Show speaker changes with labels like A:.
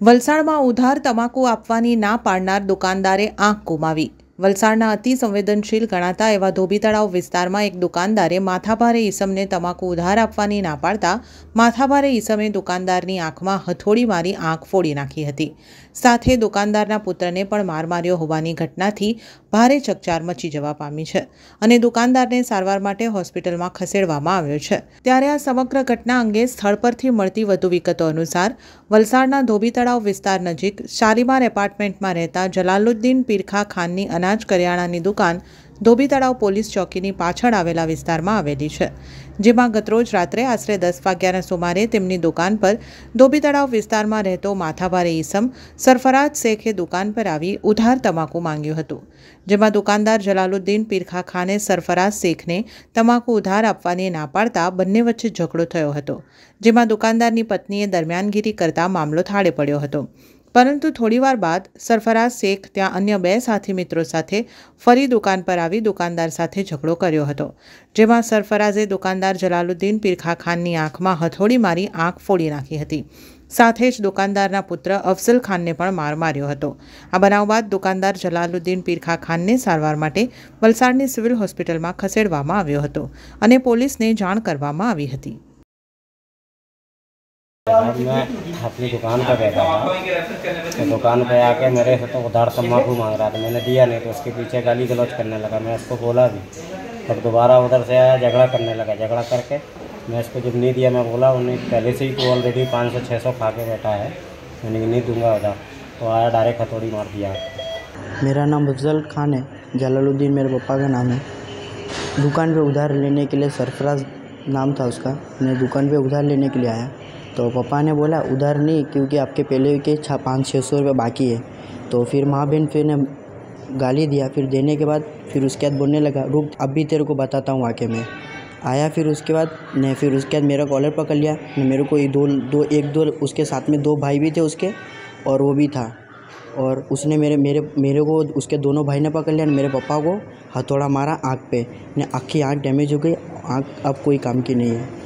A: વલસાડમાં ઉધાર તમાકુ આપવાની ના પાડનાર દુકાનદારે આંખ ગુમાવી। વલસાડના અતિ સંવેદનશીલ ગણાતા એવા ધોબી તળાવ વિસ્તારમાં એક દુકાનદારે માથાભારે ઈસમને તમાકુ ઉધાર આપવાની ના પાડતા માથાભારે ઈસમે દુકાનદારની આંખમાં હથોડી મારી આંખ ફોડી નાખી હતી। સાથે દુકાનદારના પુત્રને પણ માર માર્યો હોવાની ઘટનાથી ભારે ચકચાર મચી જવા પામી છે અને દુકાનદારને સારવાર માટે હોસ્પિટલમાં ખસેડવામાં આવ્યો છે। ત્યારે આ સમગ્ર ઘટના અંગે સ્થળ પરથી મળતી વધુ વિગતો અનુસાર વલસાડના ધોબી તળાવ વિસ્તાર નજીક શાલીમાર એપાર્ટમેન્ટમાં રહેતા જલાલુદ્દીન પીરખા ખાનની અનાજ કરિયાણાની દુકાન ધોબી તળાવ પોલીસ ચોકીની પાછળ આવેલા વિસ્તારમાં આવેલી છે, જેમાં ગતરોજ રાત્રે આશરે 10 વાગ્યાના સુમારે તેમની દુકાન પર ધોબી તળાવ વિસ્તારમાં રહેતો માથાભારે ઈસમ સરફરાજ શેખે દુકાન પર આવી ઉધાર તમાકુ માંગ્યું હતું, જેમાં દુકાનદાર જલાલુદ્દીન પીરખા ખાને સરફરાજ શેખને તમાકુ ઉધાર આપવાની ના પાડતા બંને વચ્ચે ઝઘડો થયો હતો, જેમાં દુકાનદારની પત્નીએ દરમિયાનગીરી કરતા મામલો થાળે પડ્યો હતો। પરંતુ થોડીવાર બાદ સરફરાજ શેખ ત્યાં અન્ય 2 સાથી મિત્રો સાથે ફરી દુકાન પર આવી દુકાનદાર સાથે ઝઘડો કર્યો હતો, જેમાં સરફરાઝે દુકાનદાર જલાલુદ્દીન પીરખા ખાનની આંખમાં હથોડી મારી આંખ ફોડી નાખી હતી। સાથે જ દુકાનદારના પુત્ર અફઝલ ખાનને પણ માર માર્યો હતો। આ બનાવ બાદ દુકાનદાર જલાલુદ્દીન પીરખા ખાનને સારવાર માટે વલસાડની સિવિલ હોસ્પિટલમાં ખસેડવામાં આવ્યો હતો અને પોલીસને જાણ કરવામાં આવી હતી।
B: मैं अपनी दुकान पर बैठा था तो दुकान पे आके मेरे से तो उधार तम्बाकू मांग रहा था। मैंने दिया नहीं तो उसके पीछे गाली गलौज करने लगा। मैं उसको बोला भी, तब दोबारा उधर से आया, झगड़ा करने लगा। झगड़ा करके मैं इसको जब नहीं दिया, मैं बोला उन्हें पहले से ही तो ऑलरेडी 500-600 खा के बैठा है, मैंने नहीं दूंगा उधार, तो आया डायरेक्ट हथौड़ी मार दिया।
C: मेरा नाम अफजल खान है, जलालुद्दीन मेरे पापा का नाम है। दुकान पे उधार लेने के लिए सरफराज नाम था उसका। मैं दुकान पे उधार लेने के लिए आया तो पापा ने बोला उधार नहीं, क्योंकि आपके पहले के 500-600 रुपये बाकी है। तो फिर माँ बहन फिर ने गाली दिया। फिर देने के बाद फिर उसके बाद बोलने लगा रुक अभी तेरे को बताता हूँ आके। मैं आया, फिर उसके बाद मेरा कॉलर पकड़ लिया। मेरे को दो उसके साथ में 2 भाई भी थे उसके, और वो भी था, और उसने मेरे को उसके दोनों भाई ने पकड़ लिया। मेरे पापा को हथौड़ा मारा आँख पे, ने आँख डैमेज हो गई। आँख अब कोई काम की नहीं है।